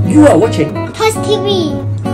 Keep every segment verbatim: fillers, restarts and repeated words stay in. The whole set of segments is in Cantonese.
You are watching Toys T V。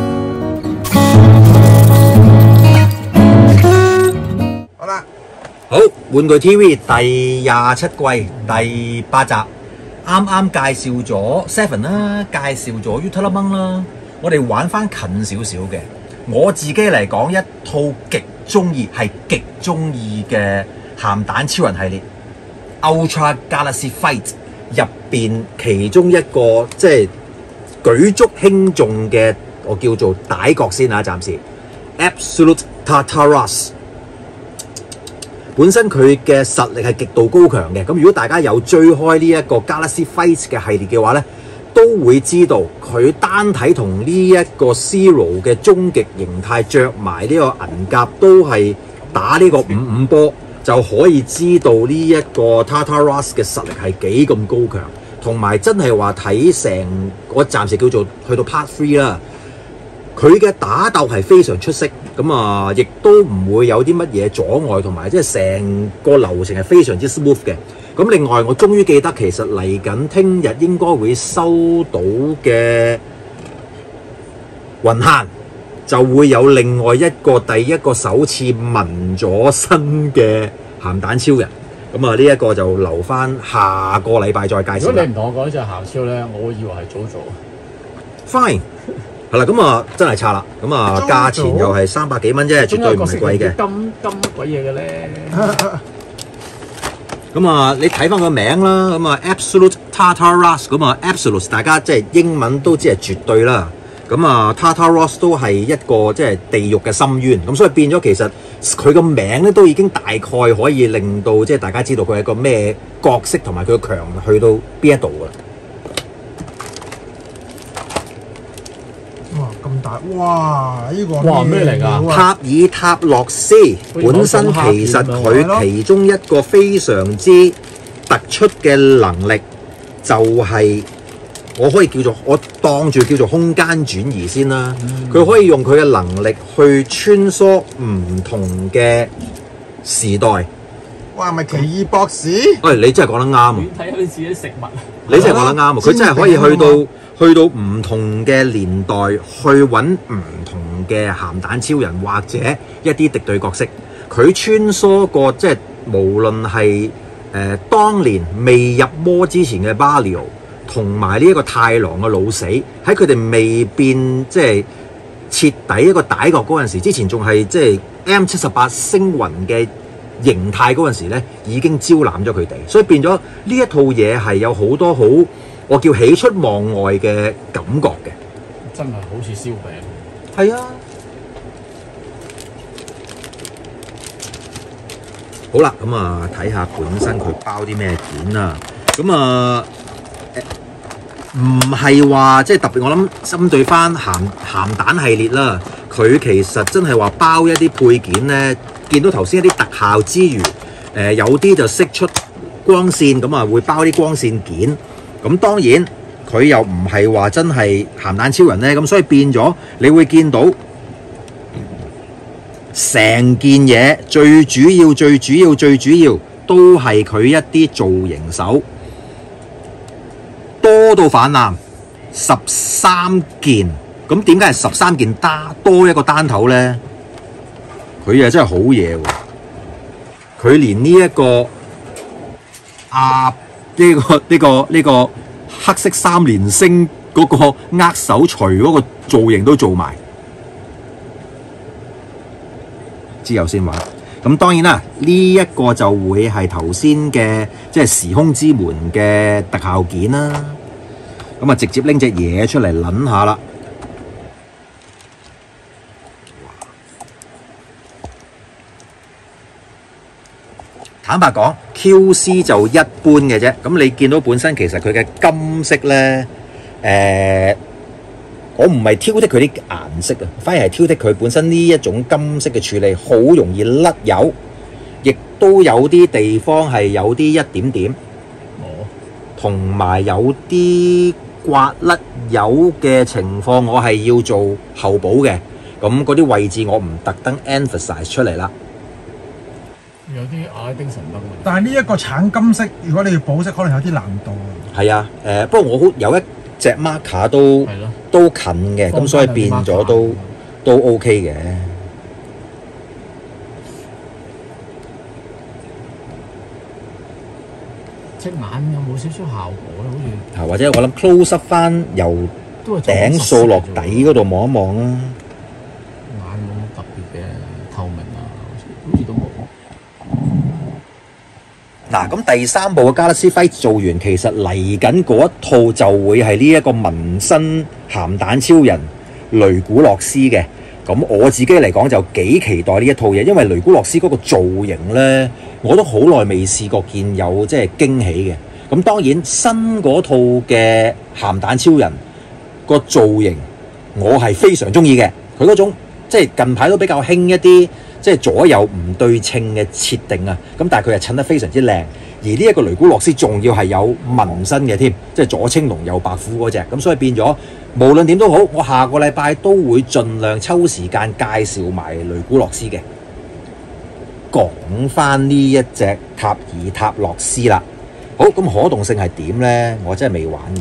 好啦， 好玩具 T V 第廿七季第八集，啱啱介紹咗 Seven 啦，介紹咗 Ultraman 啦，我哋玩翻近少少嘅。我自己嚟講，一套極中意係極中意嘅鹹蛋超人系列 Ultra Galaxy Fight 入邊其中一個即係舉足輕重嘅，我叫做歹角先啊，暫時 Absolute Tartaros。本身佢嘅實力係極度高強嘅，咁如果大家有追開呢一個 Galaxy Fight 嘅系列嘅話咧，都會知道佢單體同呢一個 Zero 嘅終極形態着埋呢個銀甲都係打呢個五五波，就可以知道呢一個 Tartaros 嘅實力係幾咁高強，同埋真係話睇成我暫時叫做去到 Part Three 啦。佢嘅打鬥係非常出色，咁啊，亦都唔會有啲乜嘢阻礙，同埋即係成個流程係非常之 smooth 嘅。咁另外，我終於記得其實嚟緊聽日應該會收到嘅雲限，就會有另外一個第一個首次紋咗身嘅鹹蛋超人。咁啊，呢一個就留翻下個禮拜再介紹。 如果你唔同我講呢隻鹹超咧，我會以為係早做。 Fine。係啦，咁啊真係差啦，咁啊價錢又係三百幾蚊啫，絕對唔係貴嘅。 金金乜鬼嘢嘅咧？ 咁啊，你睇翻個名啦，咁啊 Absolute Tartaros， 咁啊 Absolute 大家即係英文都知係絕對啦。咁啊 Tartaros 都係一個即係地獄嘅深淵，咁所以變咗其實佢個名咧都已經大概可以令到即係大家知道佢係個咩角色，同埋佢嘅強去到邊一度㗎。 咁大哇！呢、這個哇咩嚟㗎？ 塔爾塔洛斯本身其實佢其中一個非常之突出嘅能力，就係、是、我可以叫做我當住叫做空間轉移先啦。佢、嗯、可以用佢嘅能力去穿梭唔同嘅時代。 哇！係咪奇異博士？ 喂，你真係講得啱啊！ 睇下你自己食物。 你真係講得啱啊！佢真係可以去到。去到唔同嘅年代，去揾唔同嘅鹹蛋超人或者一啲敵對角色，佢穿梭過即係無論係誒、呃、當年未入魔之前嘅巴里奧，同埋呢一個太郎嘅老死，喺佢哋未變即係徹底一個歹角嗰陣時，之前仲係即係 M 七十八星雲嘅形態嗰陣時咧，已經招攬咗佢哋，所以變咗呢一套嘢係有好多好。我叫喜出望外嘅感覺嘅， 真係好似燒餅。 係啊，好啦，咁啊睇下本身佢包啲咩件啊，咁啊唔係話即係特別，我諗針對翻鹹鹹蛋系列啦，佢其實真係話包一啲配件咧，見到頭先一啲特效之餘，誒、呃、有啲就釋出光線，咁啊會包啲光線件。咁當然佢又唔係話真係鹹蛋超人咧，咁所以變咗你會見到成件嘢最主要、最主要、最主要都係佢一啲造型手多到反爛，十三件。咁點解係十三件單多一個單頭咧？佢又真係好嘢喎！佢連呢、這、一個啊〜呢、這個呢、這個呢、這個黑色三連星嗰個握手錘嗰個造型都做埋，之後先玩。咁當然啦，呢、這、一個就會係頭先嘅即係時空之門嘅特效件啦。咁啊，直接拎隻嘢出嚟撚下啦。坦白講 ，Q C 就一般嘅啫。咁你見到本身其實佢嘅金色咧，誒、呃，我唔係挑剔佢啲顏色啊，反而係挑剔佢本身呢一種金色嘅處理，好容易甩油，亦都有啲地方係有啲一點點，哦，同埋有啲刮甩油嘅情況，我係要做後補嘅。咁嗰啲位置我唔特登 emphasize 出嚟啦。 有啲阿拉丁神燈， 但係呢一個橙金色，如果你要保色，可能有啲難度啊。 係啊，誒、呃，不過我好有一隻 marker 都係咯， 都近嘅，咁所以變咗都都 OK 嘅。 隻眼有冇少少效果咧？好似係或者我諗 close up 翻由都係頂掃落底嗰度望一望啦。 眼冇乜特別嘅透明啊，好似好似都冇。 嗱，咁第三部嘅加勒斯輝做完，其實嚟緊嗰一套就會係呢一個紋身鹹蛋超人雷古洛斯嘅。咁我自己嚟講就幾期待呢一套嘢，因為雷古洛斯嗰個造型呢，我都好耐未試過見有即係驚喜嘅。咁當然新嗰套嘅鹹蛋超人個造型，我係非常中意嘅。佢嗰種即係近排都比較興一啲，即係左右唔對稱嘅設定啊。咁但係佢係襯得非常之靚，而呢一個雷古洛斯仲要係有紋身嘅添，即係左青龍右白虎嗰隻。咁所以變咗無論點都好，我下個禮拜都會盡量抽時間介紹埋雷古洛斯嘅。講翻呢一隻塔爾塔洛斯啦。好，咁可動性係點呢？我真係未玩嘅。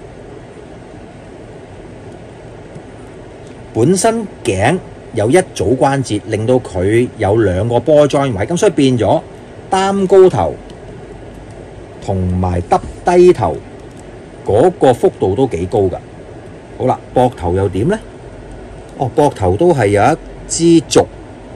本身頸有一組關節，令到佢有兩個波 join 位，咁所以變咗擔高頭同埋耷低頭嗰個幅度都幾高㗎。好啦，膊頭又點呢？哦，膊頭都係有一支軸，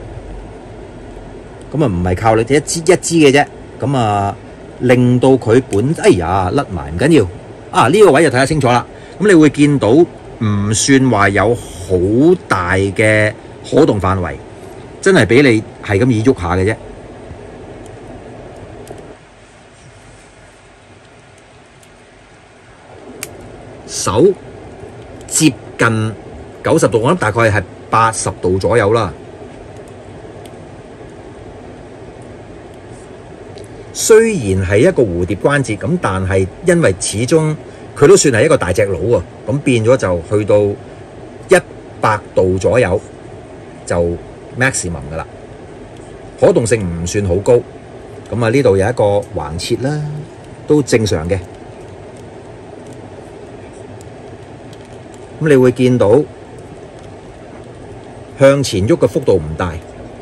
咁啊唔係靠你哋一支一支嘅啫，咁啊令到佢本哎呀甩埋唔緊要啊！呢個位就睇得清楚啦。咁你會見到唔算話有好大嘅可動範圍，真係俾你係咁易喐下嘅啫。手接近九十度，我諗大概係八十度左右啦。雖然係一個蝴蝶關節咁，但係因為始終佢都算係一個大隻佬啊，咁變咗就去到一百度左右就 maximum 噶啦，可動性唔算好高。咁啊呢度有一個橫切啦，都正常嘅。咁你會見到向前喐嘅幅度唔大，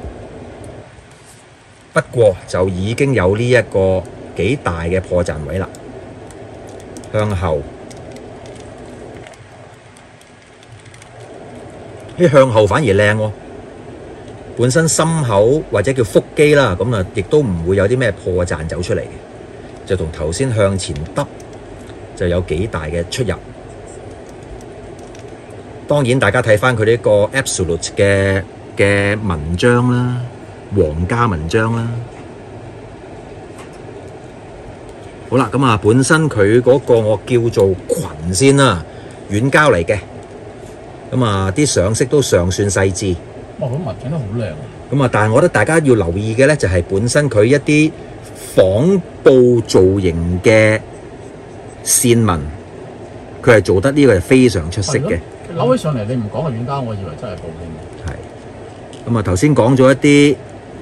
不過就已經有呢一個幾大嘅破綻位啦。向後，啲向後反而靚喎。本身心口或者叫腹肌啦，咁啊亦都唔會有啲咩破綻走出嚟嘅，就同頭先向前耷就有幾大嘅出入。當然，大家睇翻佢呢個 Absolute 嘅嘅文章啦，皇家文章啦。好啦，咁啊，本身佢嗰個我叫做裙先啦，軟膠嚟嘅。咁啊，啲上色都尚算細緻。 哇！佢紋整得好靚啊！ 咁啊，但係我覺得大家要留意嘅咧，就係本身佢一啲仿布造型嘅線紋，佢係做得呢個係非常出色嘅。 扭起上嚟，你唔講係軟膠，我以為真係布添。 係。咁啊，頭先講咗一啲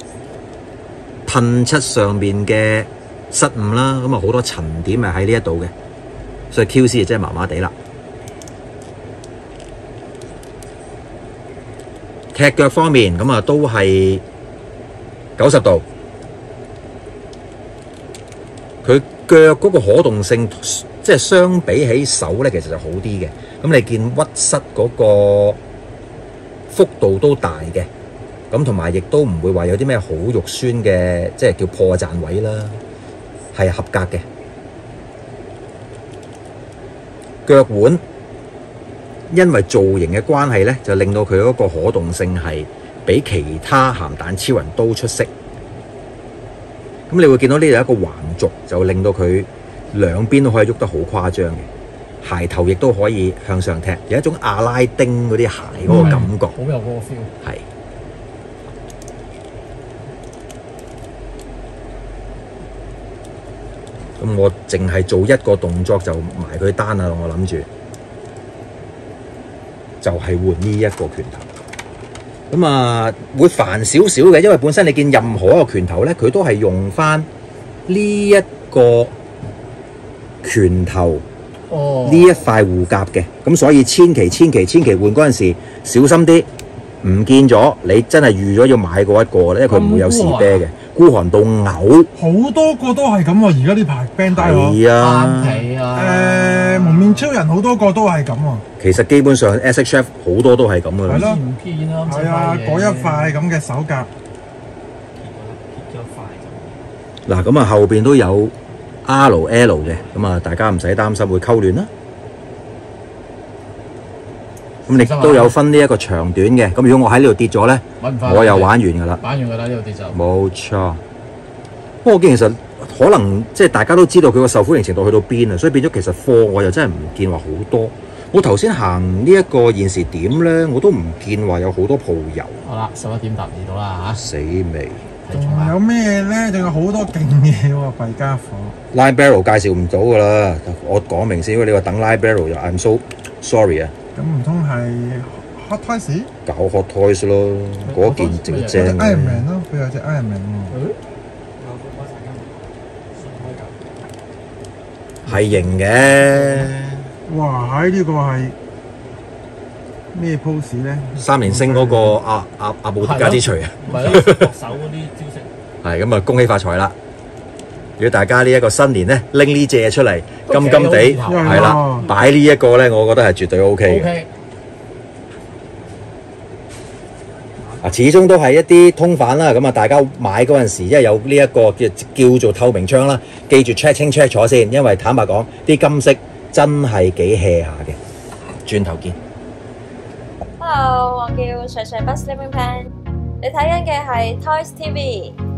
噴漆上面嘅失誤啦，咁啊好多塵點係喺呢一度嘅，所以 Q C 真係麻麻地啦。踢腳方面，咁啊都係九十度，佢腳嗰個可動性，即係相比起手咧，其實就好啲嘅。咁你見屈膝嗰個幅度都大嘅，咁同埋亦都唔會話有啲咩好肉酸嘅，即係叫破綻位啦，係合格嘅。腳腕因為造型嘅關係咧，就令到佢嗰個可動性係比其他鹹蛋超人都出色。咁你會見到呢度有一個橫軸，就令到佢兩邊都可以喐得好誇張嘅。鞋頭亦都可以向上踢，有一種阿拉丁嗰啲鞋嗰個感覺， 好有嗰個 feel。 係。咁我淨係做一個動作就埋佢單啦，我諗住就係換呢一個拳頭。咁啊，會煩少少嘅，因為本身你見任何一個拳頭咧，佢都係用翻呢一個拳頭哦， 呢一塊護甲嘅，咁所以千祈千祈千祈換嗰陣時小心啲，唔見咗你真係預咗要買嗰一個咧，因為佢唔會有士啤嘅，孤寒到嘔。 好多個都係咁喎，而家呢排 band 帶喎。 係啊， 單皮啊， 誒蒙面超人好多個都係咁喎。 其實基本上 S H F 好多都係咁噶啦。 係咯唔見啦， 係啊，嗰一塊咁嘅手甲。 嗱，咁啊後邊都有 R L 嘅，咁啊大家唔使擔心會溝亂啦。咁亦都有分呢一個長短嘅，咁如果我喺呢度跌咗咧， 揾唔返我又玩完㗎啦。 玩完㗎啦，呢度跌就冇錯。不過我見其實可能即係大家都知道佢個受歡迎程度去到邊啊，所以變咗其實貨我又真係唔見話好多。我頭先行呢一個現時點咧，我都唔見話有好多鋪油。 好啦，十一點踏二到啦嚇， 死未仲有咩咧？仲有好多勁嘢喎，弊家伙。 ？Line Barrel 介紹唔到㗎啦，我講明先。如果你話等 Line Barrel 就 I'm so sorry 啊。 咁唔通係 Hot Toys？ 搞 Hot Toys 咯，嗰件正正 Iron Man 咯，佢有隻 Iron Man 喎。 係型嘅。 哇！喺呢個係咩 pose 咧？ 三連星嗰個阿阿阿布加之錘啊， 咪咯，手嗰啲招式。 係咁啊！恭喜發財啦！如果大家呢一個新年咧拎呢隻嘢出嚟，金金地係啦，擺呢一個咧，我覺得係絕對 O K 嘅。 OK， 啊，始終都係一啲通販啦，咁啊，大家買嗰陣時，因為有呢一個叫叫做透明槍啦，記住 check 清 check 咗先，因為坦白講，啲金色真係幾 hea 下嘅。轉頭見。 Hello，我叫水水 Bus Slimming Pan，你睇緊嘅係 Toys T V。